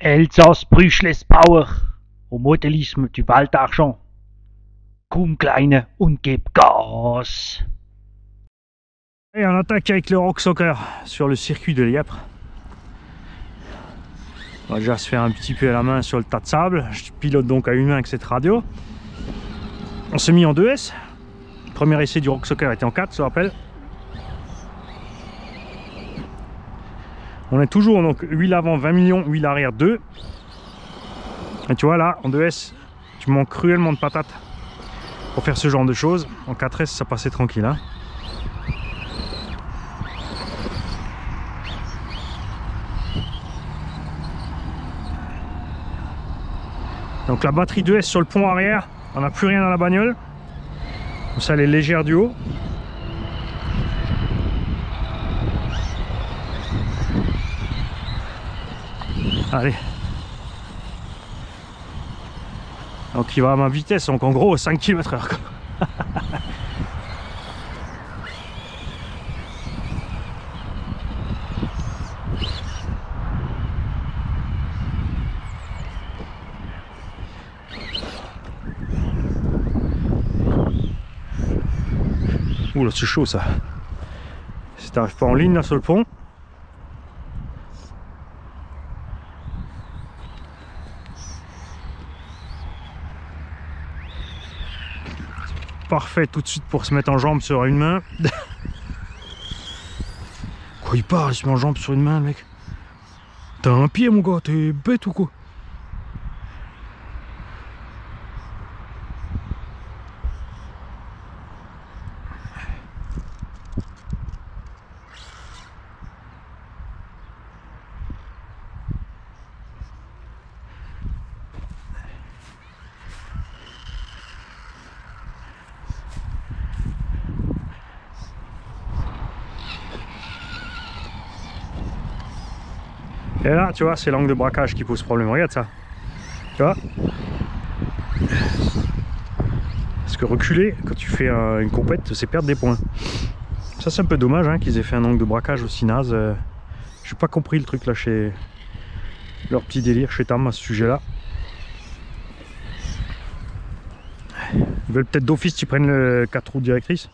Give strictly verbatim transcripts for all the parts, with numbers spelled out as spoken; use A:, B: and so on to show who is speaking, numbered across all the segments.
A: Elsass Brüschles Bauer und Modellisme du Waldargent. Komm Kleine und gib Gas. Et on attaque avec le Rock Soccer sur le circuit de Lièpre. On va déjà se faire un petit peu à la main sur le tas de sable. Je pilote donc à une main avec cette radio. On s'est mis en deux S. Le premier essai du Rock Soccer était en quatre, je te rappelle. On est toujours donc huile avant vingt millions, huile arrière deux. Et tu vois là, en deux S, tu manques cruellement de patates pour faire ce genre de choses. En quatre S, ça passait tranquille. Hein. Donc la batterie deux S sur le pont arrière, on n'a plus rien dans la bagnole. Comme ça, elle est légère du haut. Allez. Donc il va à ma vitesse, donc en gros cinq kilomètres heure. Ouh là c'est chaud ça. Si t'arrives pas en ligne là sur le pont. Parfait tout de suite pour se mettre en jambe sur une main. Quoi il parle, il se met en jambe sur une main le mec. T'as un pied mon gars, t'es bête ou quoi? Et là, tu vois, c'est l'angle de braquage qui pose problème. Regarde ça. Tu vois? Parce que reculer, quand tu fais euh, une compète, c'est perdre des points. Ça, c'est un peu dommage hein, qu'ils aient fait un angle de braquage aussi naze. Euh, J'ai pas compris le truc là chez leur petit délire chez Tam à ce sujet-là. Ils veulent peut-être d'office que tu prennes le quatre roues directrice.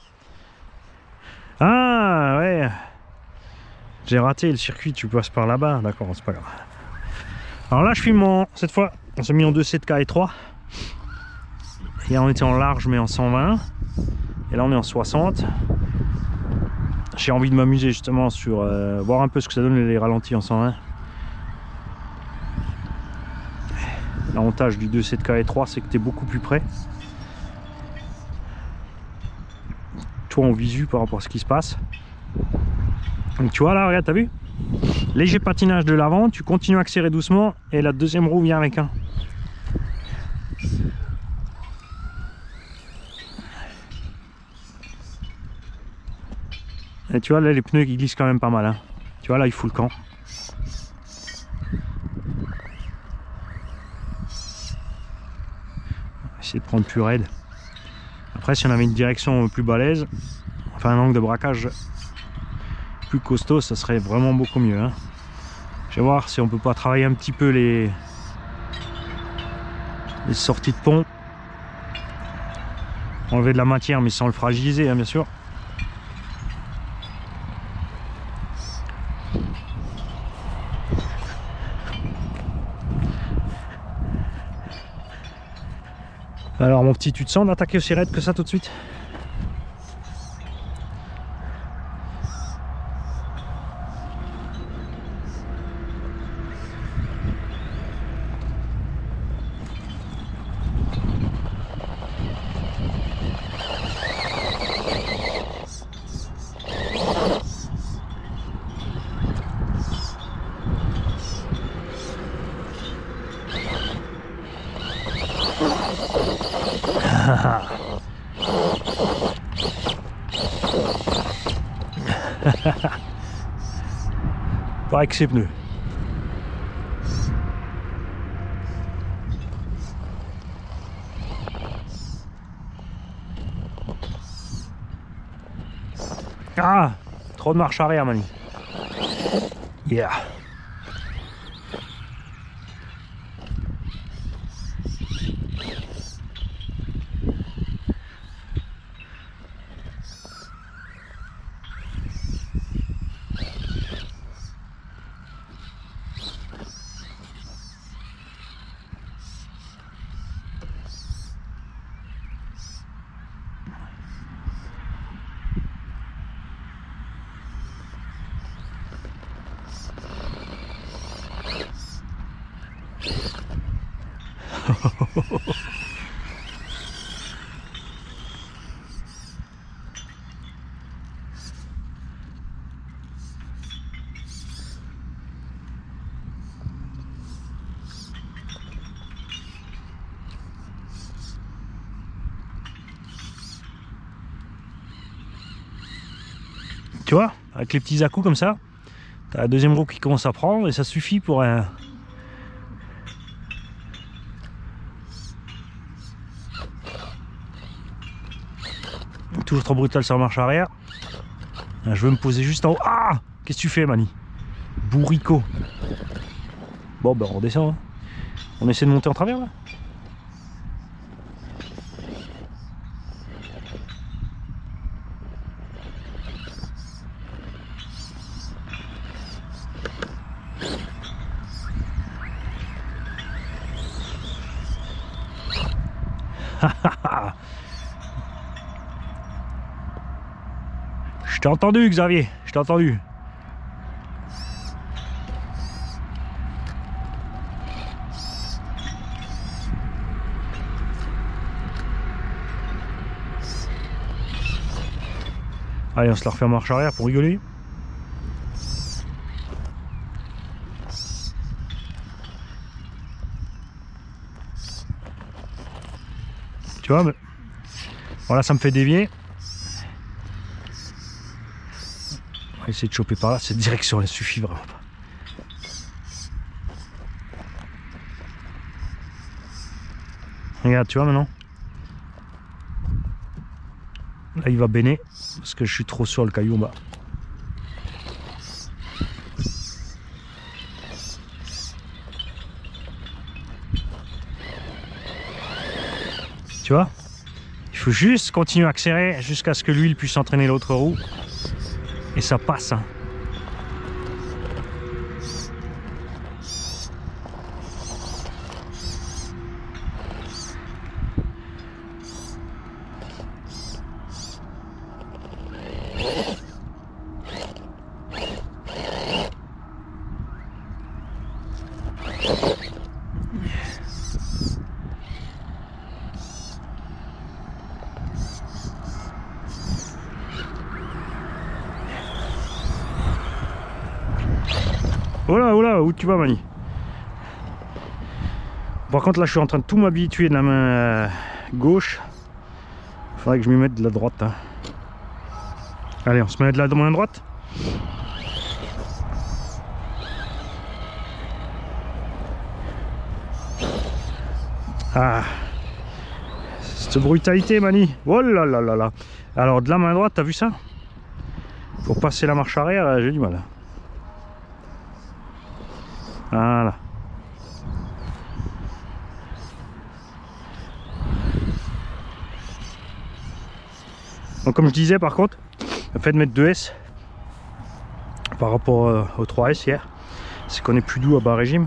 A: Ah ouais. J'ai raté le circuit, tu passes par là-bas, d'accord, c'est pas grave. Alors là je filme en, cette fois, on s'est mis en deux sept K et trois. Hier on était en large mais en cent vingt. Et là on est en soixante. J'ai envie de m'amuser justement sur, euh, voir un peu ce que ça donne les ralentis en cent vingt. L'avantage du deux sept K et trois c'est que tu es beaucoup plus près. Toi en visu par rapport à ce qui se passe. Donc tu vois là, regarde, t'as vu? Léger patinage de l'avant, tu continues à accélérer doucement et la deuxième roue vient avec un. Et tu vois là les pneus qui glissent quand même pas mal. Hein. Tu vois là il fout le camp. Essayer de prendre plus raide. Après si on avait une direction plus balèze, enfin un angle de braquage plus costaud, ça serait vraiment beaucoup mieux hein. Je vais voir si on peut pas travailler un petit peu les les sorties de pont, enlever de la matière mais sans le fragiliser hein, bien sûr. Alors mon petit, tu te sens d'attaquer aussi raide que ça tout de suite? Pas avec ses pneus. Ah, trop de marche arrière, Mani. Yeah. Tu vois, avec les petits à-coups comme ça, t'as la deuxième roue qui commence à prendre et ça suffit pour un... Toujours trop brutal sur la marche arrière. Je veux me poser juste en haut. Ah! Qu'est-ce que tu fais, Mani? Bourricot. Bon, ben on redescend. Hein. On essaie de monter en travers, là. Je t'ai entendu, Xavier, je t'ai entendu. Allez, on se la refait en marche arrière pour rigoler. Tu vois, mais... voilà, ça me fait dévier. On va essayer de choper par là. Cette direction, elle suffit vraiment pas. Regarde, tu vois maintenant. Là, il va béner parce que je suis trop sur le caillou en bas. Tu vois, il faut juste continuer à accélérer jusqu'à ce que l'huile puisse entraîner l'autre roue et ça passe. Hein. Oh là, oh là, où tu vas, Mani? Par contre, là, je suis en train de tout m'habituer de la main euh, gauche. Il faudrait que je m'y mette de la droite. Hein. Allez, on se met de la main droite. Ah, cette brutalité, Mani. Oh là là là là. Alors, de la main droite, t'as vu ça? Pour passer la marche arrière, j'ai du mal. Voilà. Donc comme je disais, par contre, le fait de mettre deux S par rapport euh, au trois S hier, c'est qu'on est plus doux à bas régime.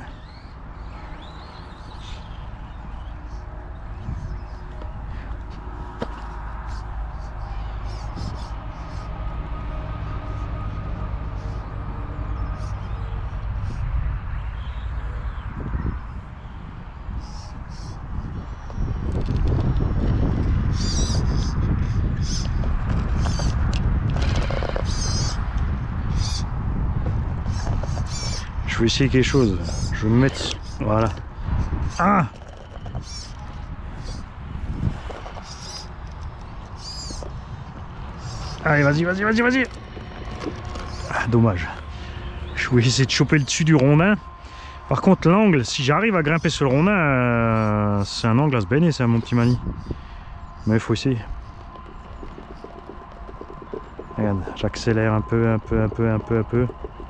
A: Je vais essayer quelque chose. Je vais me mettre... Voilà. Ah! Allez, vas-y, vas-y, vas-y, vas-y! Ah, dommage. Je vais essayer de choper le dessus du rondin. Par contre, l'angle, si j'arrive à grimper sur le rondin, euh, c'est un angle à se baigner, c'est mon petit Mani. Mais il faut essayer. Regarde, j'accélère un peu, un peu, un peu, un peu, un peu.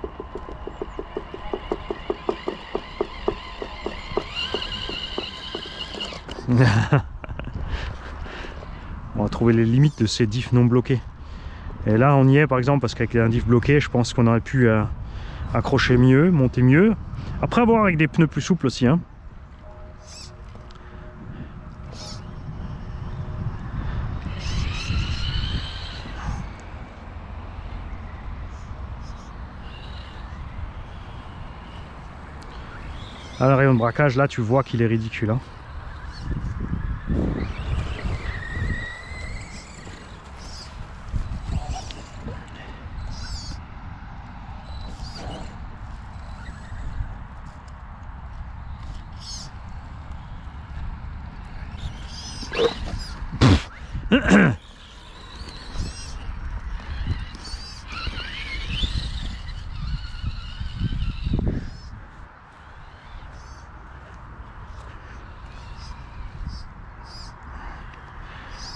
A: On va trouver les limites de ces diffs non bloqués. Et là on y est par exemple parce qu'avec un diff bloqué je pense qu'on aurait pu euh, accrocher mieux, monter mieux. Après avoir avec des pneus plus souples aussi hein. À le rayon de braquage là tu vois qu'il est ridicule hein.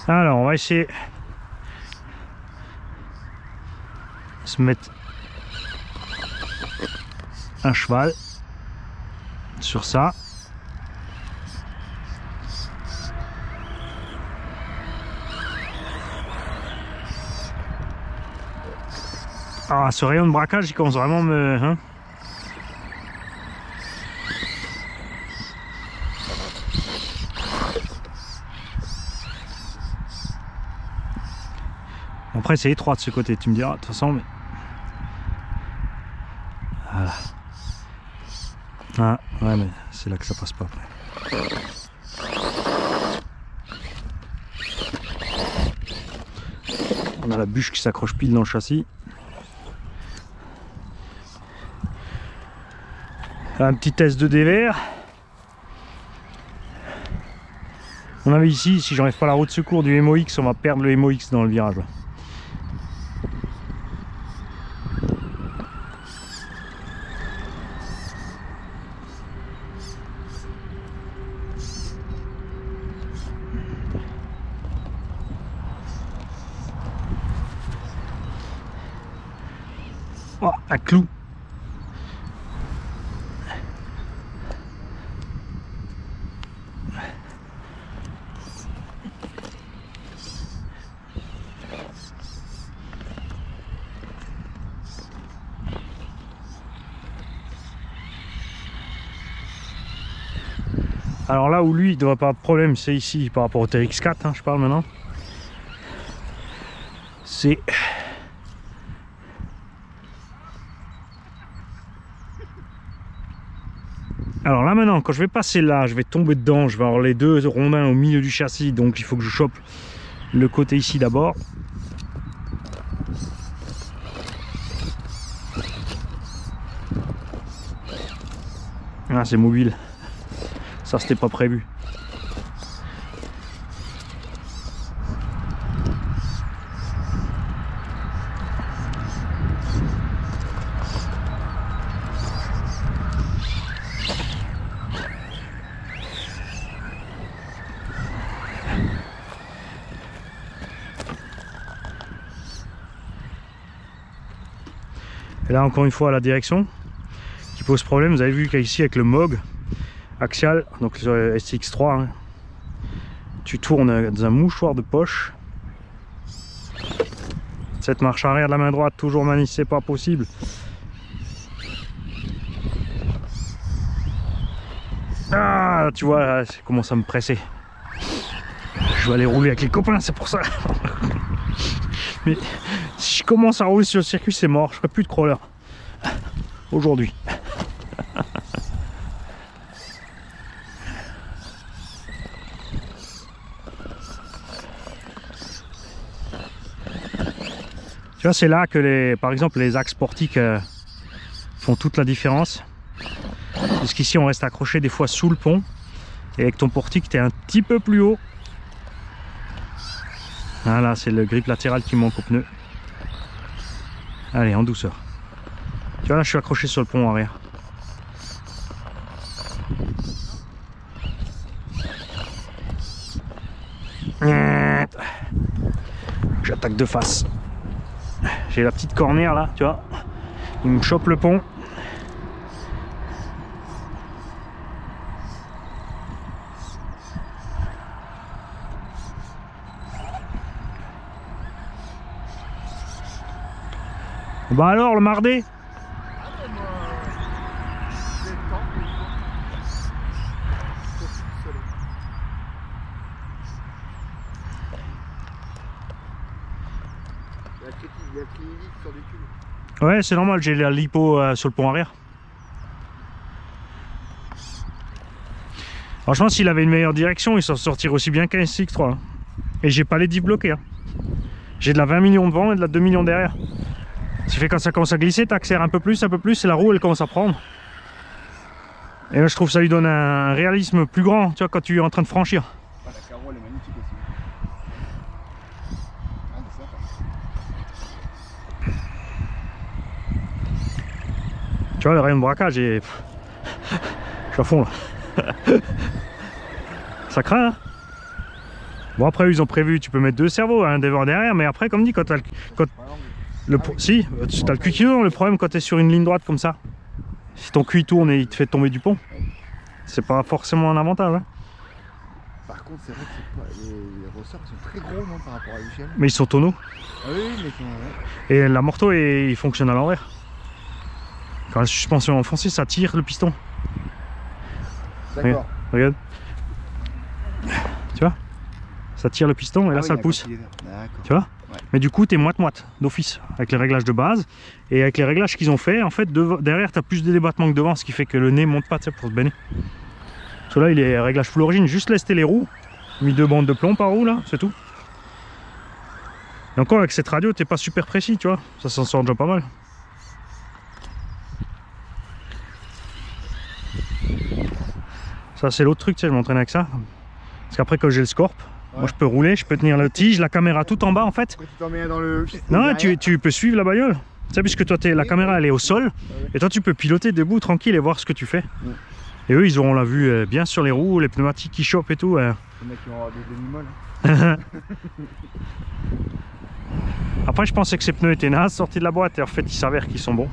A: Alors, on va essayer de se mettre un cheval sur ça. Ah, ce rayon de braquage, il commence vraiment à me... Hein. Après, c'est étroit de ce côté, tu me diras, de toute façon, mais... Voilà. Ah, ouais, mais c'est là que ça passe pas après. On a la bûche qui s'accroche pile dans le châssis. Un petit test de dévers. On avait ici, si j'enlève pas la roue de secours du M O X, on va perdre le M O X dans le virage. Là. Oh, un clou. Alors là où lui il ne devrait pas avoir de problème, c'est ici par rapport au T X quatre, hein, je parle maintenant. C'est... Alors là maintenant, quand je vais passer là, je vais tomber dedans, je vais avoir les deux rondins au milieu du châssis, donc il faut que je chope le côté ici d'abord. Ah, c'est mobile. Ça, c'était pas prévu. Et là, encore une fois, la direction qui pose problème. Vous avez vu qu'ici, avec le M O G axial, donc le S X trois, hein, tu tournes dans un mouchoir de poche. Cette marche arrière de la main droite, toujours manie, c'est pas possible. Ah, tu vois, là, ça commence à me presser. Je vais aller rouler avec les copains, c'est pour ça. Mais si je commence à rouler sur le circuit, c'est mort. Je ferai plus de crawler aujourd'hui. Tu vois, c'est là que les, par exemple, les axes portiques euh, font toute la différence. Parce qu'ici, on reste accroché des fois sous le pont. Et avec ton portique, tu es un petit peu plus haut. Voilà, c'est le grip latéral qui manque au pneu. Allez, en douceur. Tu vois, là, je suis accroché sur le pont arrière. J'attaque de face. J'ai la petite cornière là, tu vois. Il me chope le pont. Bah alors, le mardi? Ouais, c'est normal, j'ai la lipo euh, sur le pont arrière. Franchement, s'il avait une meilleure direction, il s'en sortirait aussi bien qu'un S X trois. Hein. Et j'ai pas les dips bloqués. Hein. J'ai de la vingt millions devant et de la deux millions derrière. Ce qui fait quand ça commence à glisser, t'accélères un peu plus, un peu plus, et la roue elle commence à prendre. Et là, je trouve que ça lui donne un réalisme plus grand, tu vois, quand tu es en train de franchir.
B: Ah, la carreau elle est magnifique aussi. Ah,
A: tu vois, le rayon de braquage est... Je suis à fond là. Ça craint, hein. Bon après ils ont prévu, tu peux mettre deux cerveaux, un devant derrière, mais après comme dit quand t'as le... Quand... le... Ah, oui. Si, tu as le cul qui tourne, le problème quand tu es sur une ligne droite comme ça, si ton cul tourne et il te fait tomber du pont, c'est pas forcément un avantage. Hein.
B: Par contre c'est vrai que pas... les... les ressorts sont très gros non, par rapport à l'échelle.
A: Mais ils sont tonneaux.
B: Ah oui, mais ils sont... Ouais.
A: Et la morteau est... il fonctionne à l'envers. Quand la suspension est enfoncée, ça tire le piston.
B: D'accord.
A: Regarde. Tu vois? Ça tire le piston et là ah oui, ça le pousse. Tu vois? Ouais. Mais du coup, tu es moite-moite d'office avec les réglages de base. Et avec les réglages qu'ils ont fait, en fait, de... derrière, tu as plus de débattement que devant, ce qui fait que le nez monte pas, tu sais, pour se baigner. Parce que là, il est réglage full origine, juste lesté les roues. Mis deux bandes de plomb par roue, là, c'est tout. Et encore, avec cette radio, t'es pas super précis, tu vois. Ça s'en sort déjà pas mal. Ça, c'est l'autre truc, tu sais, je m'entraîne avec ça. Parce qu'après, quand j'ai le Scorp, ouais. Moi je peux rouler, je peux tenir le tige, la caméra tout en bas en fait.
B: Tu t'en mets dans le...
A: Non, tu, tu peux suivre la bagnole. Tu sais, puisque toi, es, la caméra elle est au sol, ouais. Et toi tu peux piloter debout tranquille et voir ce que tu fais. Ouais. Et eux, ils auront la vue euh, bien sur les roues, les pneumatiques qui chopent et tout. Euh.
B: Les mecs qui vont avoir des demi-molles.
A: Après, je pensais que ces pneus étaient nazes sortis de la boîte et en fait, il s'avère qu'ils sont bons.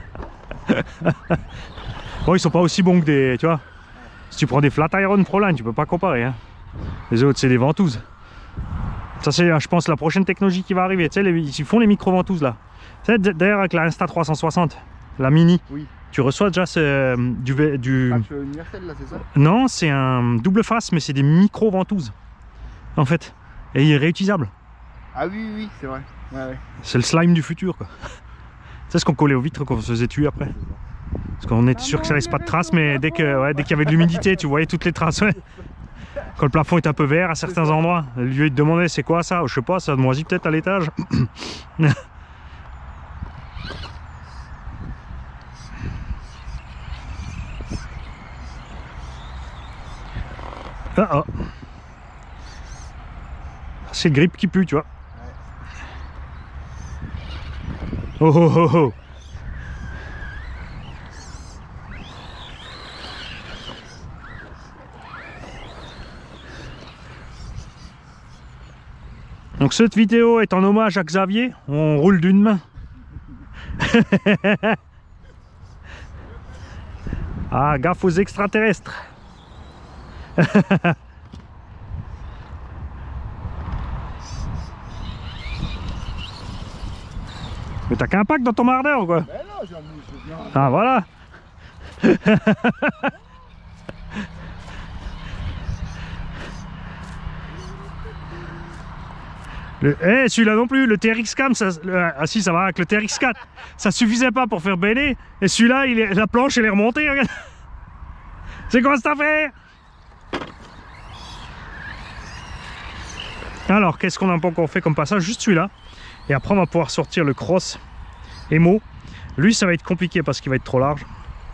A: Bon, ils sont pas aussi bons que des. Tu vois. Si tu prends des Flat Iron Proline, tu peux pas comparer. Hein. Les autres, c'est des ventouses. Ça, c'est, je pense, la prochaine technologie qui va arriver. Tu sais, les, ils font les micro-ventouses là. Tu sais, d'ailleurs, avec la Insta trois cent soixante, la Mini, oui. Tu reçois déjà ce, du. du...
B: Patch universel là, c'est ça?
A: Non, c'est un double face, mais c'est des micro-ventouses. En fait. Et il est réutilisable.
B: Ah oui, oui, c'est vrai. Ouais, ouais.
A: C'est le slime du futur, quoi. C'est ce qu'on collait aux vitres quand on se faisait tuer après. Parce qu'on était sûr que ça laisse pas de traces, mais dès que ouais, dès qu'il y avait de l'humidité, tu voyais toutes les traces. Ouais. Quand le plafond est un peu vert à certains endroits, lui il te demandait c'est quoi ça? Je sais pas, ça moisit peut-être à l'étage. Ah oh. C'est le grip qui pue, tu vois. Oh oh oh oh. Donc cette vidéo est en hommage à Xavier, on roule d'une main. Ah, gaffe aux extraterrestres. Mais t'as qu'un pack dans ton mardeur ou quoi?
B: Ben non, j'ai un mouche, bien.
A: Ah voilà. Le, eh, celui-là non plus, le T R X quatre, ça, le, ah si ça va avec le T R X quatre, ça suffisait pas pour faire bêler, et celui-là, il est, la planche elle est remontée, regarde. C'est quoi cette affaire? Alors, qu'est-ce qu'on n'a pas encore fait comme passage? Juste celui-là, et après on va pouvoir sortir le Cross Emo. Lui, ça va être compliqué parce qu'il va être trop large.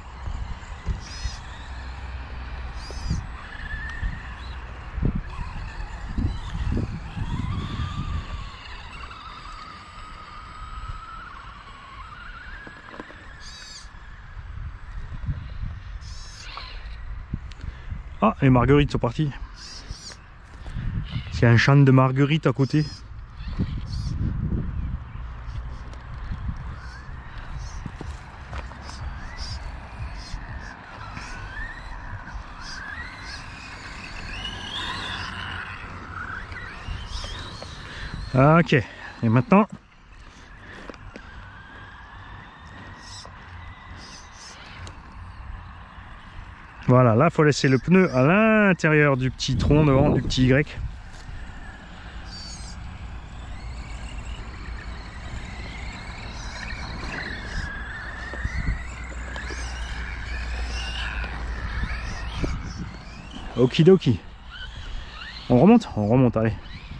A: Ah, les marguerites sont parties. Il y a un champ de marguerites à côté. Ok, et maintenant voilà, là il faut laisser le pneu à l'intérieur du petit tronc devant, du petit Y. Okidoki. On remonte? On remonte, allez.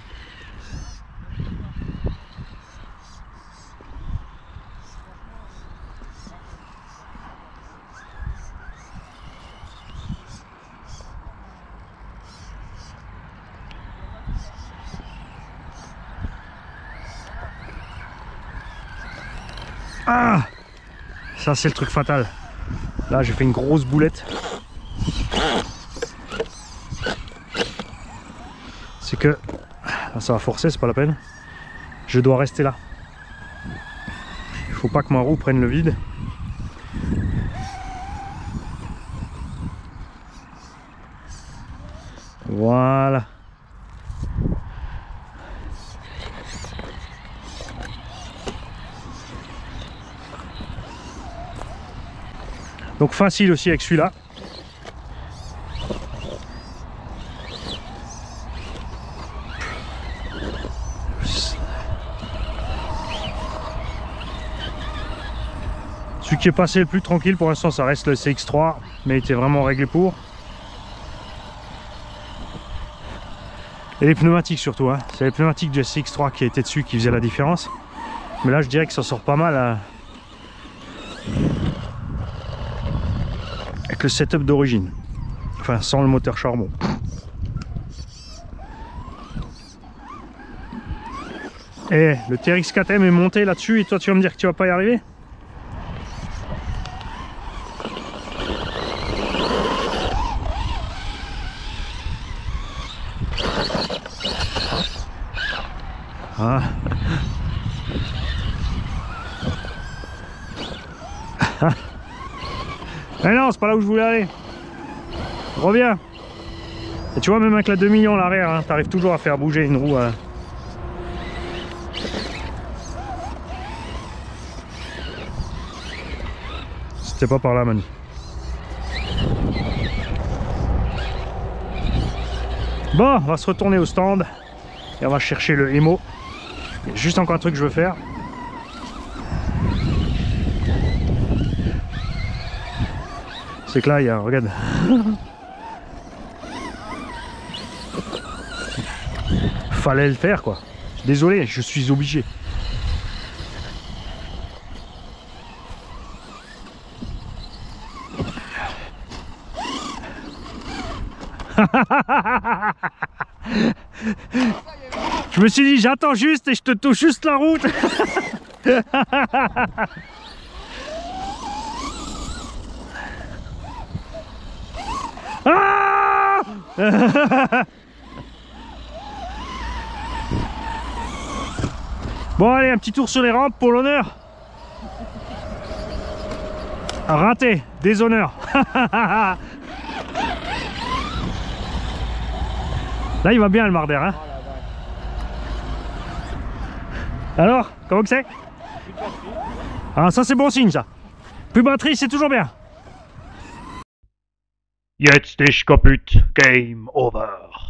A: Ah! Ça c'est le truc fatal. Là j'ai fait une grosse boulette. C'est que Là, ça va forcer, c'est pas la peine. Je dois rester là. Il faut pas que ma roue prenne le vide. Voilà. Donc facile aussi avec celui-là. Celui qui est passé le plus tranquille pour l'instant, ça reste le C X trois, mais il était vraiment réglé pour. Et les pneumatiques surtout, hein. C'est les pneumatiques du C X trois qui étaient dessus qui faisaient la différence. Mais là je dirais que ça sort pas mal à... avec le setup d'origine. Enfin sans le moteur charbon. Et le T R X quatre M est monté là-dessus et toi tu vas me dire que tu vas pas y arriver? Ah. Mais non, c'est pas là où je voulais aller. Reviens. Et tu vois, même avec la deux millions à l'arrière, hein, t'arrives toujours à faire bouger une roue. Euh... C'était pas par là, Manu. Bon, on va se retourner au stand. Et on va chercher le Emo. Il y a juste encore un truc que je veux faire. C'est que là, il y a... Regarde. Fallait le faire, quoi. Désolé, je suis obligé. Je me suis dit, j'attends juste et je te touche juste la route. Ah. Bon, allez, un petit tour sur les rampes pour l'honneur. Raté, déshonneur. Là, il va bien le Marder, hein. Alors, comment que c'est? Ah, ça c'est bon signe, ça. Plus de batterie, c'est toujours bien. Jetzt ist kaputt. Game over.